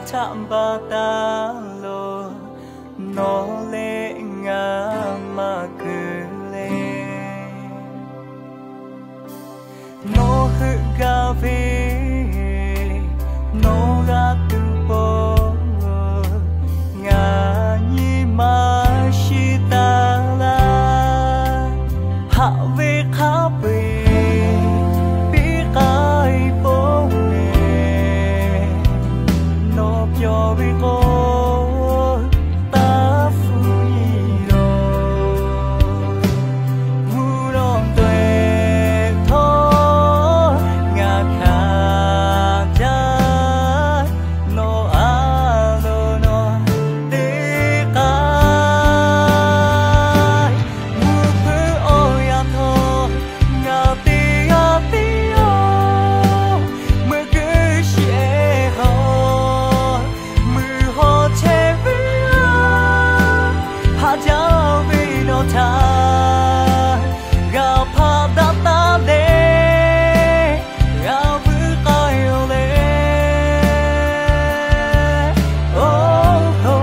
chạm ba ta lo nó lệ ngã mà cứ lên nó hư ga về nó ga từ bỏ ngã như mà shi ta la hạ về khá về biết ai bố mẹ nó cho biết cô ta phu rồi vu đòn tuệ thô ngã khá cha nó a lo nó tê cái mu phứ ôi à thô ngã tê ô mưa cứ sẽ hồ mưa hồ che với hạ cháu vì nó ta gặp hạ đã ta đê gặp với ai lê ô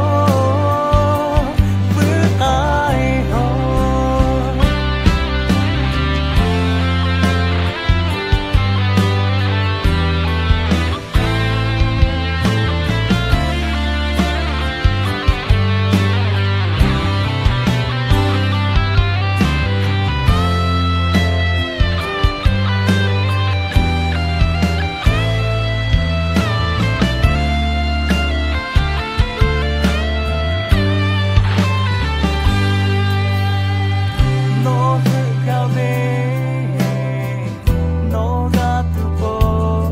với ai ô nó hư ga về nó ga từ bỏ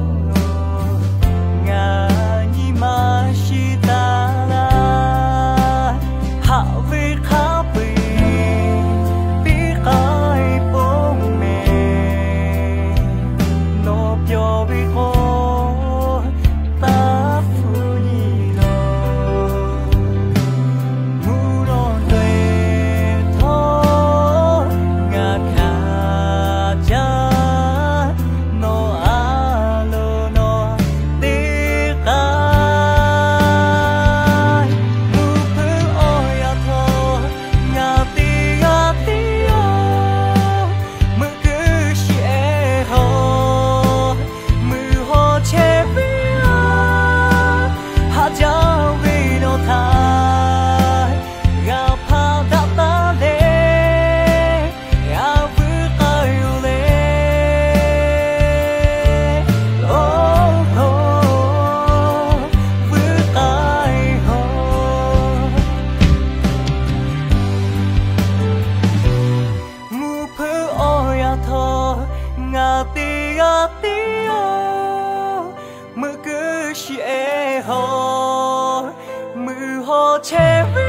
ngã như mà shi ta la hạ về khá về biết ai bố mẹ nó cho biết cô ta phu nhi rồi mu đòn tuệ thô ngã khá cha nó a lo nó tê cái mu phứ ôi à thô ngã tê ô mưa cứ sẽ hồ mưa hồ che với hạ cháu vì nó tha gặp hạ đã ta đê gặp với ai lê ô với ai hồ mu phứ ôi à thô ngã tê ô mưa cứ sẽ hồ mưa hồ che với